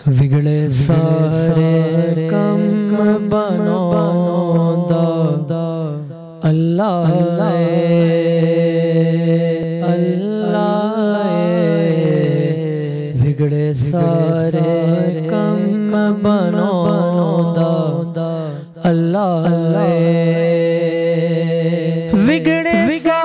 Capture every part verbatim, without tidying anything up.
وگڑے سارے کم بناوندا اللہ اللہ وگڑے سارے کم بناوندا اللہ وگڑے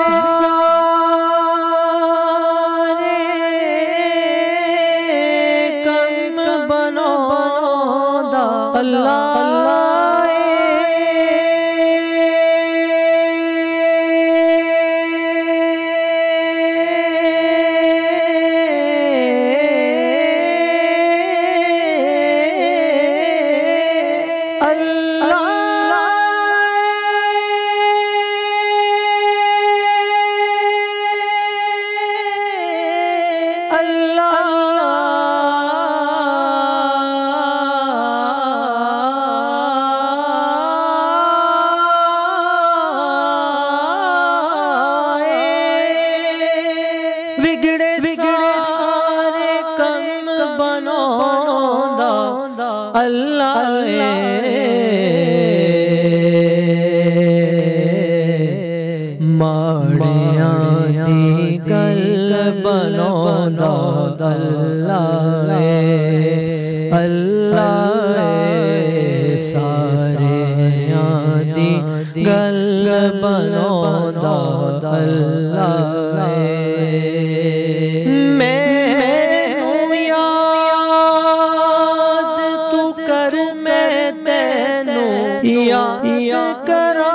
ماڑیاں دی گل بناوندا اللہ اللہ ساریاں دی گل بناوندا اللہ مینوں یاد تو کر میں تینوں یاد کراں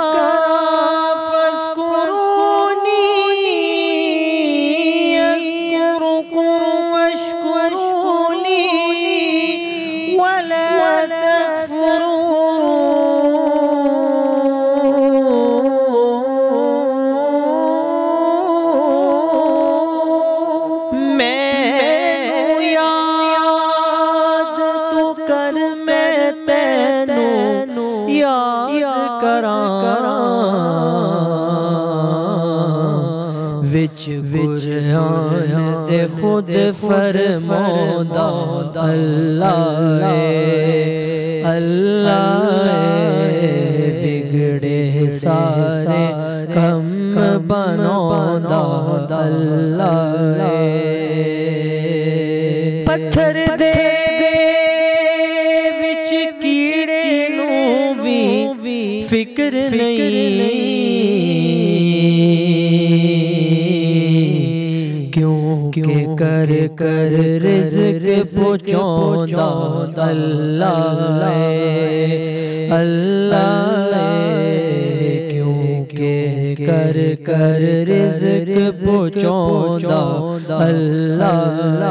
وچ قرآن دے خود فرماوندا اللہ اللہ بگڑے سارے کم بناوندا اللہ پتھر دے وچ کیڑے نوں وی فکر نہیں کیونکہ کر کر رزق پہنچاوندا اللہ اللہ کیونکہ کر کر رزق پہنچاوندا اللہ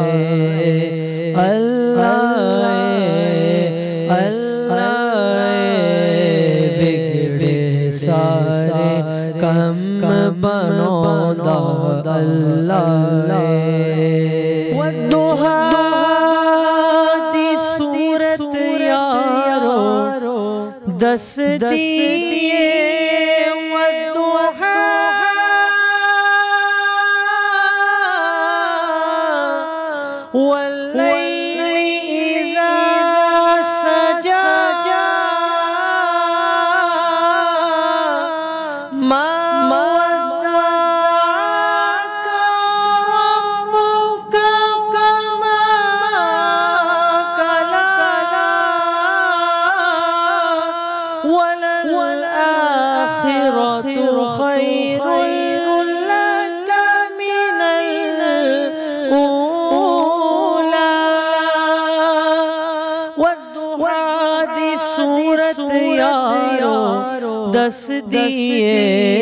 اللہ اللہ بگڑے سارے کم بناوندا اللہ والضحیٰ دی صورت یارو دس دیئے والضحیٰ واللیل اذا سجا ما والآخرة خير لك من الأولى والضحیٰ دی صورت یارو دس دیئے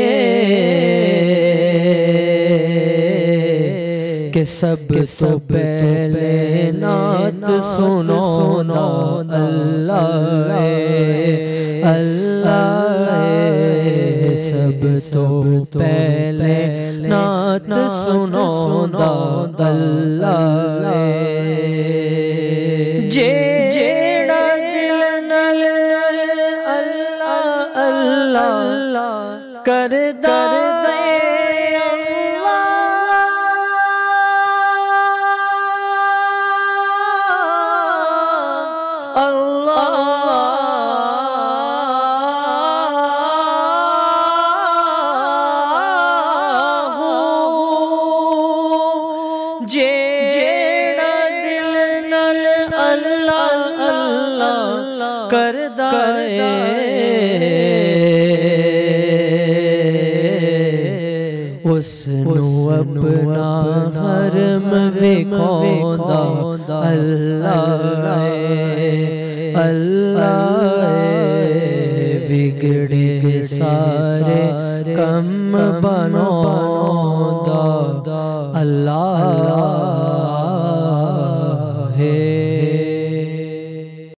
کہ سب تو پہلے نعت سناوندا اللہ اللہ سب تو پہلے نعت سناوندا اللہ جیڑا دل نال اللہ اللہ کردا جیڑا دل نال اللہ اللہ کردا ہے اس نو اپنا حرم وکھاوندا اللہ ہے اللہ ہے بگڑے سارے کم بناوندا اللہ